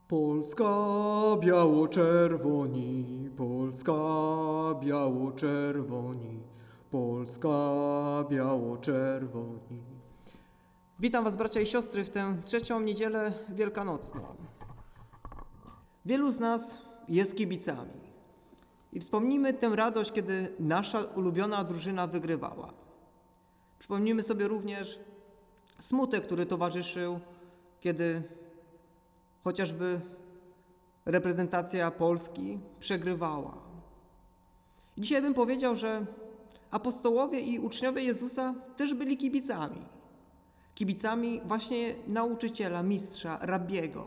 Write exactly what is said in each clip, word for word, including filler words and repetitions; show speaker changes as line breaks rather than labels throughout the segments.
Polska biało-czerwoni, Polska biało-czerwoni, Polska biało-czerwoni. Witam Was, bracia i siostry, w tę trzecią niedzielę wielkanocną. Wielu z nas jest kibicami i wspomnimy tę radość, kiedy nasza ulubiona drużyna wygrywała. Przypomnimy sobie również smutek, który towarzyszył, kiedy chociażby reprezentacja Polski przegrywała. Dzisiaj bym powiedział, że apostołowie i uczniowie Jezusa też byli kibicami. Kibicami właśnie nauczyciela, mistrza, rabbiego.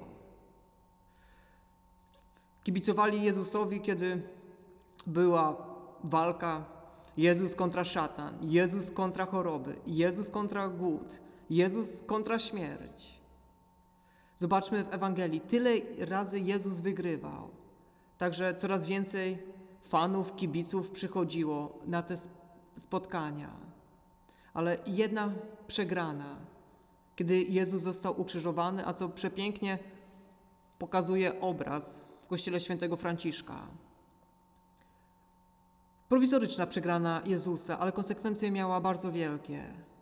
Kibicowali Jezusowi, kiedy była walka Jezus kontra szatan, Jezus kontra choroby, Jezus kontra głód, Jezus kontra śmierć. Zobaczmy w Ewangelii, tyle razy Jezus wygrywał. Także coraz więcej fanów, kibiców przychodziło na te spotkania. Ale jedna przegrana, kiedy Jezus został ukrzyżowany, a co przepięknie pokazuje obraz w kościele świętego Franciszka. Prowizoryczna przegrana Jezusa, ale konsekwencje miała bardzo wielkie.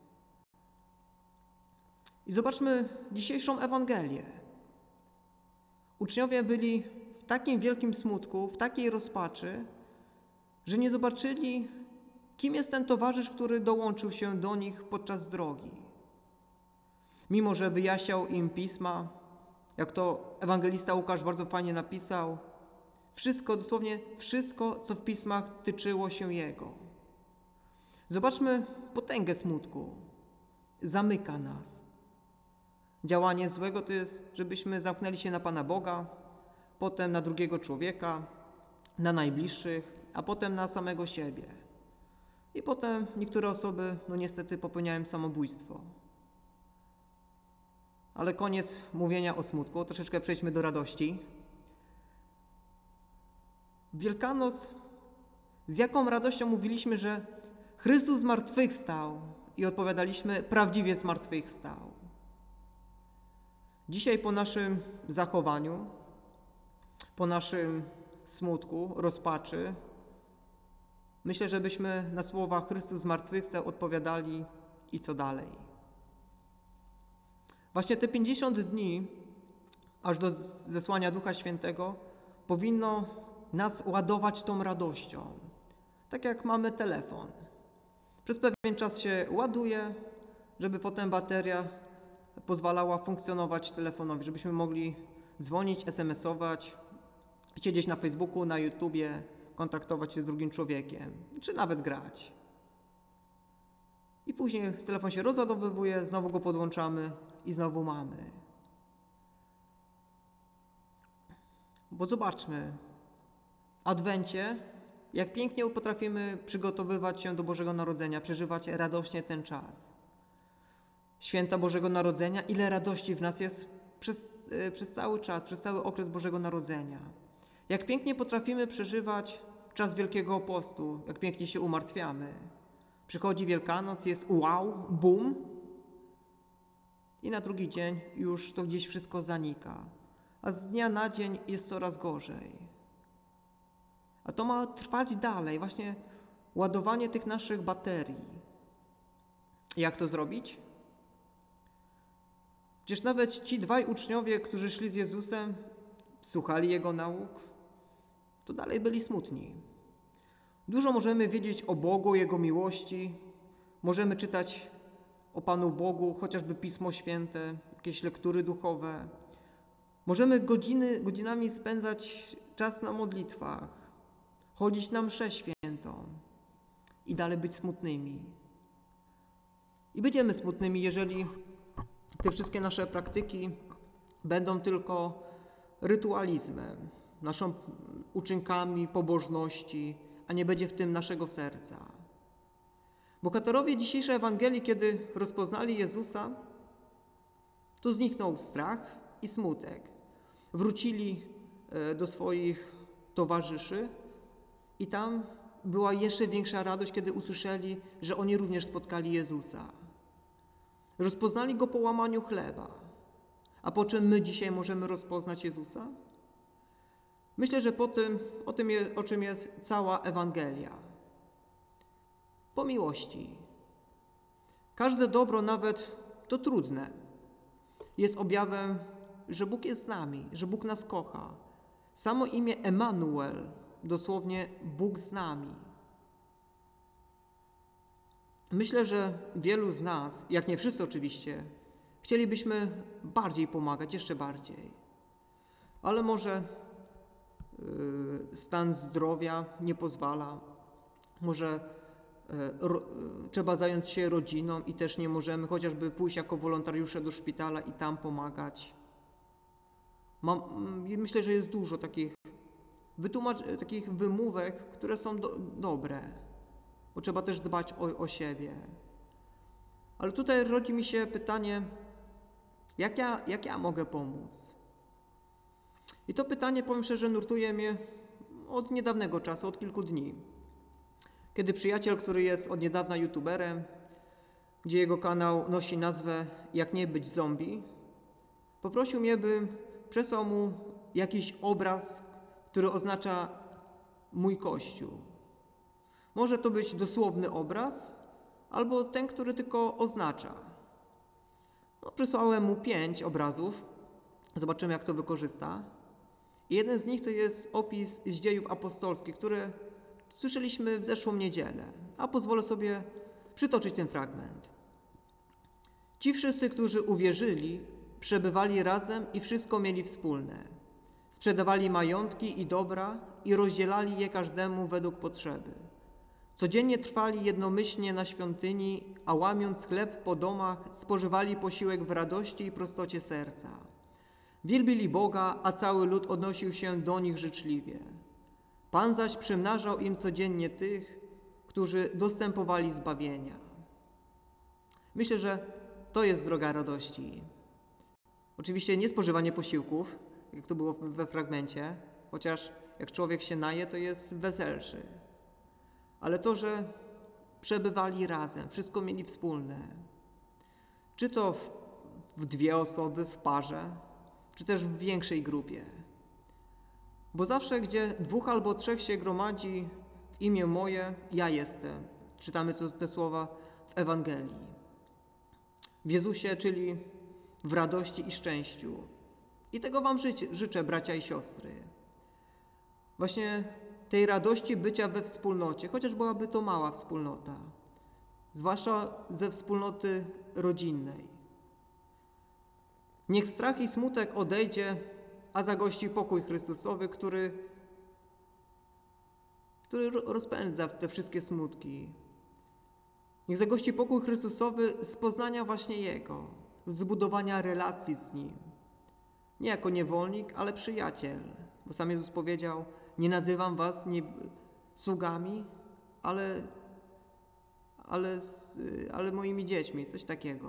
I zobaczmy dzisiejszą Ewangelię. Uczniowie byli w takim wielkim smutku, w takiej rozpaczy, że nie zobaczyli, kim jest ten towarzysz, który dołączył się do nich podczas drogi. Mimo że wyjaśniał im pisma, jak to ewangelista Łukasz bardzo fajnie napisał, wszystko, dosłownie wszystko, co w pismach tyczyło się Jego. Zobaczmy potęgę smutku. Zamyka nas. Działanie złego to jest, żebyśmy zamknęli się na Pana Boga, potem na drugiego człowieka, na najbliższych, a potem na samego siebie. I potem niektóre osoby, no niestety, popełniają samobójstwo. Ale koniec mówienia o smutku, troszeczkę przejdźmy do radości. W Wielkanoc z jaką radością mówiliśmy, że Chrystus zmartwychwstał i odpowiadaliśmy, prawdziwie zmartwychwstał. Dzisiaj po naszym zachowaniu, po naszym smutku, rozpaczy, myślę, żebyśmy na słowa Chrystus zmartwychwstał odpowiadali i co dalej. Właśnie te pięćdziesiąt dni, aż do zesłania Ducha Świętego, powinno nas ładować tą radością. Tak jak mamy telefon. Przez pewien czas się ładuje, żeby potem bateria pozwalała funkcjonować telefonowi, żebyśmy mogli dzwonić, es em esować, siedzieć na Facebooku, na YouTubie, kontaktować się z drugim człowiekiem, czy nawet grać. I później telefon się rozładowywuje, znowu go podłączamy i znowu mamy. Bo zobaczmy, w Adwencie, jak pięknie potrafimy przygotowywać się do Bożego Narodzenia, przeżywać radośnie ten czas. Święta Bożego Narodzenia, ile radości w nas jest przez, yy, przez cały czas, przez cały okres Bożego Narodzenia. Jak pięknie potrafimy przeżywać czas Wielkiego Postu, jak pięknie się umartwiamy. Przychodzi Wielkanoc, jest wow, bum i na drugi dzień już to gdzieś wszystko zanika. A z dnia na dzień jest coraz gorzej. A to ma trwać dalej, właśnie ładowanie tych naszych baterii. Jak to zrobić? Przecież nawet ci dwaj uczniowie, którzy szli z Jezusem, słuchali Jego nauk, to dalej byli smutni. Dużo możemy wiedzieć o Bogu, Jego miłości, możemy czytać o Panu Bogu, chociażby Pismo Święte, jakieś lektury duchowe. Możemy godziny, godzinami spędzać czas na modlitwach, chodzić na mszę świętą i dalej być smutnymi. I będziemy smutnymi, jeżeli te wszystkie nasze praktyki będą tylko rytualizmem, naszą uczynkami pobożności, a nie będzie w tym naszego serca. Bohaterowie dzisiejszej Ewangelii, kiedy rozpoznali Jezusa, to zniknął strach i smutek. Wrócili do swoich towarzyszy i tam była jeszcze większa radość, kiedy usłyszeli, że oni również spotkali Jezusa. Rozpoznali Go po łamaniu chleba. A po czym my dzisiaj możemy rozpoznać Jezusa? Myślę, że po tym, o tym, o czym jest cała Ewangelia. Po miłości. Każde dobro, nawet to trudne, jest objawem, że Bóg jest z nami, że Bóg nas kocha. Samo imię Emanuel, dosłownie Bóg z nami. Myślę, że wielu z nas, jak nie wszyscy oczywiście, chcielibyśmy bardziej pomagać, jeszcze bardziej. Ale może yy, stan zdrowia nie pozwala, może yy, ro, yy, trzeba zająć się rodziną i też nie możemy chociażby pójść jako wolontariusze do szpitala i tam pomagać. Mam, yy, myślę, że jest dużo takich, wytłumacz, takich wymówek, które są do, dobre, bo trzeba też dbać o, o siebie. Ale tutaj rodzi mi się pytanie, jak ja, jak ja mogę pomóc? I to pytanie, powiem szczerze, nurtuje mnie od niedawnego czasu, od kilku dni. Kiedy przyjaciel, który jest od niedawna youtuberem, gdzie jego kanał nosi nazwę Jak nie być zombie, poprosił mnie, bym przesłał mu jakiś obraz, który oznacza mój Kościół. Może to być dosłowny obraz, albo ten, który tylko oznacza. No, przysłałem mu pięć obrazów. Zobaczymy, jak to wykorzysta. I jeden z nich to jest opis z dziejów apostolskich, które słyszeliśmy w zeszłą niedzielę. A pozwolę sobie przytoczyć ten fragment. Ci wszyscy, którzy uwierzyli, przebywali razem i wszystko mieli wspólne. Sprzedawali majątki i dobra i rozdzielali je każdemu według potrzeby. Codziennie trwali jednomyślnie na świątyni, a łamiąc chleb po domach, spożywali posiłek w radości i prostocie serca. Wielbili Boga, a cały lud odnosił się do nich życzliwie. Pan zaś przymnażał im codziennie tych, którzy dostępowali zbawienia. Myślę, że to jest droga radości. Oczywiście nie spożywanie posiłków, jak to było we fragmencie, chociaż jak człowiek się naje, to jest weselszy. Ale to, że przebywali razem, wszystko mieli wspólne. Czy to w, w dwie osoby, w parze, czy też w większej grupie. Bo zawsze, gdzie dwóch albo trzech się gromadzi w imię moje, ja jestem. Czytamy te słowa w Ewangelii. W Jezusie, czyli w radości i szczęściu. I tego wam życzę, życzę, bracia i siostry. Właśnie tej radości bycia we wspólnocie, chociaż byłaby to mała wspólnota, zwłaszcza ze wspólnoty rodzinnej. Niech strach i smutek odejdzie, a zagości pokój Chrystusowy, który, który rozpędza te wszystkie smutki. Niech zagości pokój Chrystusowy z poznania właśnie Jego, z zbudowania relacji z Nim. Nie jako niewolnik, ale przyjaciel, bo sam Jezus powiedział, nie nazywam was nie sługami, ale, ale, ale moimi dziećmi, coś takiego.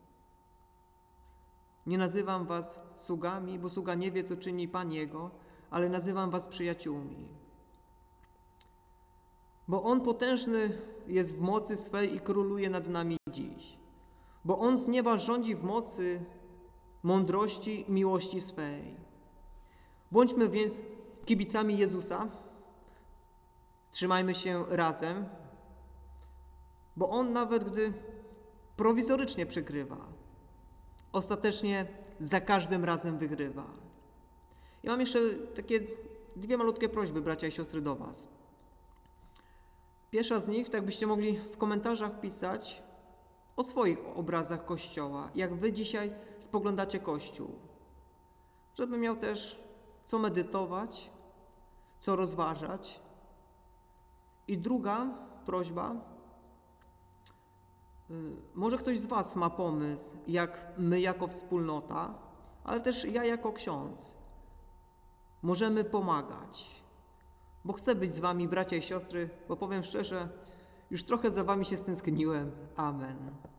Nie nazywam was sługami, bo sługa nie wie, co czyni Pan Jego, ale nazywam was przyjaciółmi. Bo On potężny jest w mocy swej i króluje nad nami dziś. Bo On z nieba rządzi w mocy mądrości, miłości swej. Bądźmy więc kibicami Jezusa, trzymajmy się razem, bo On nawet gdy prowizorycznie przegrywa, ostatecznie za każdym razem wygrywa. Ja mam jeszcze takie dwie malutkie prośby, bracia i siostry, do was. Pierwsza z nich, tak byście mogli w komentarzach pisać o swoich obrazach Kościoła, jak wy dzisiaj spoglądacie Kościół, żeby miał też co medytować, co rozważać. I druga prośba, może ktoś z was ma pomysł, jak my jako wspólnota, ale też ja jako ksiądz możemy pomagać, bo chcę być z wami, bracia i siostry, bo powiem szczerze, już trochę za wami się stęskniłem. Amen.